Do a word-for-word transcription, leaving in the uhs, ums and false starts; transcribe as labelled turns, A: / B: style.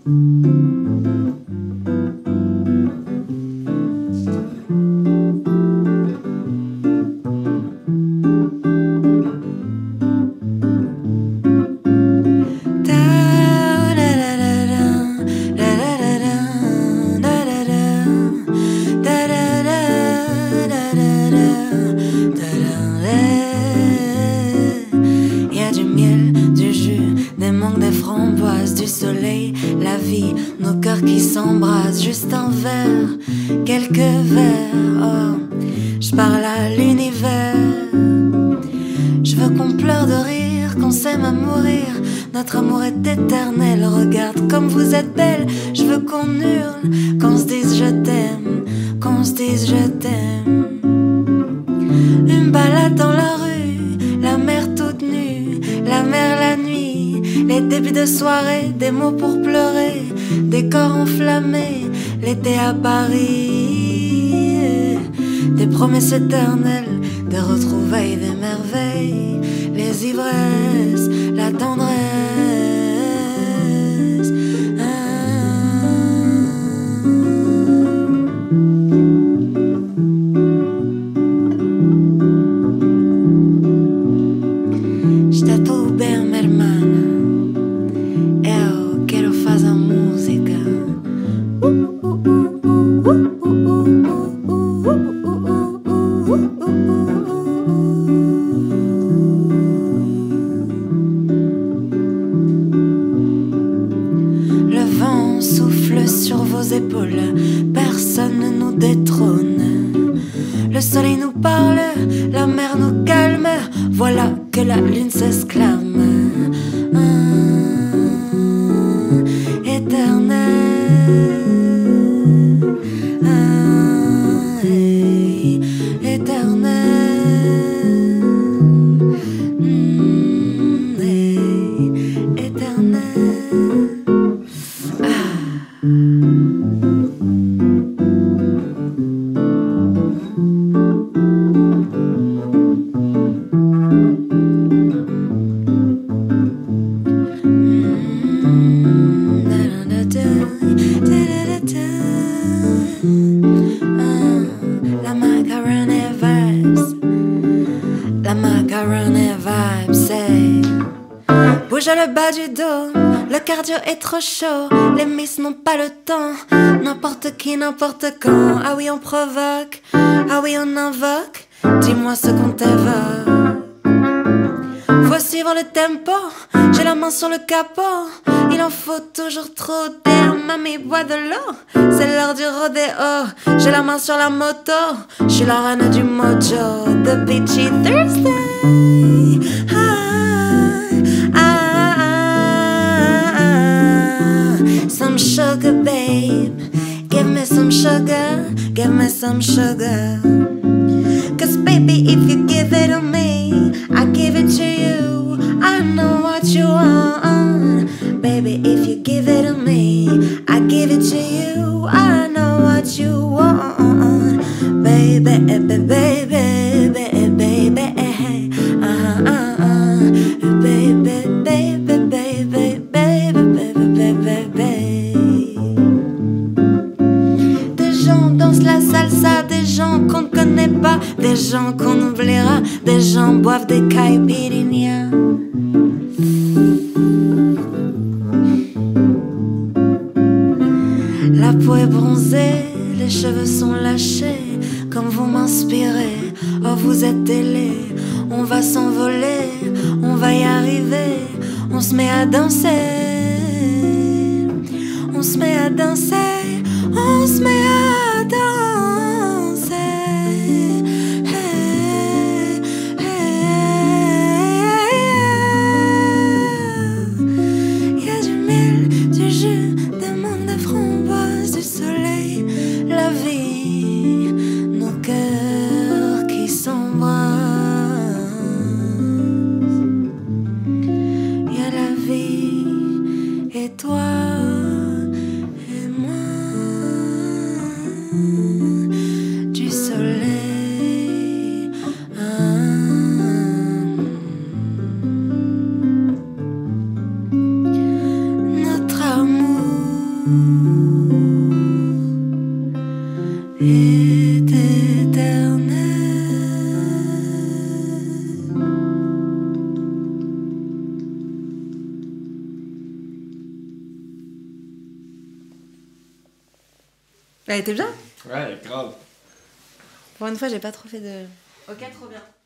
A: Juste un verre, quelques verres, oh, je parle à l'univers. Je veux qu'on pleure de rire, qu'on s'aime à mourir. Notre amour est éternel, regarde comme vous êtes belle. Je veux qu'on hurle, qu'on se dise je t'aime, qu'on se dise je t'aime. Une balade dans la rue, la mer toute nue, la mer la nuit, les débuts de soirée, des mots pour pleurer, des corps enflammés, l'été à Paris, des promesses éternelles, des retrouvailles, des merveilles, les ivresses, la tendresse. Le bas du dos, le cardio est trop chaud, les miss n'ont pas le temps, n'importe qui, n'importe quand. Ah oui on provoque, ah oui on invoque, dis-moi ce qu'on t'évoque. Faut suivre le tempo, j'ai la main sur le capot, il en faut toujours trop. Damn, mamie bois de l'eau, c'est l'heure du rodéo, j'ai la main sur la moto, je suis la reine du mojo. The Beachy Thursday, ah, ah. Some sugar, babe. Give me some sugar. Give me some sugar. Cause baby, if you give it to me, I give it to you. I know what you want. Baby, if you give it to me, I give it to you. I know what you want. Baby, baby, baby, baby, baby. Uh-huh, uh-uh. Baby, baby, baby, baby, baby, baby, baby. Des gens dansent la salsa, des gens qu'on ne connaît pas, des gens qu'on oubliera, des gens boivent des caipirinhas. La peau est bronzée, les cheveux sont lâchés, comme vous m'inspirez, oh vous êtes ailés. On va s'envoler, on va y arriver, on se met à danser, on se met à danser, on se met à danser. Hey, hey, y a du miel, du jus, des mangues, des framboises, du soleil, la vie, nos cœurs qui s'embrassent. Et toi et moi, du soleil, ah. Notre amour est éternel. Elle était bien?
B: Ouais, grave.
A: Pour une fois, j'ai pas trop fait de... Ok, trop bien.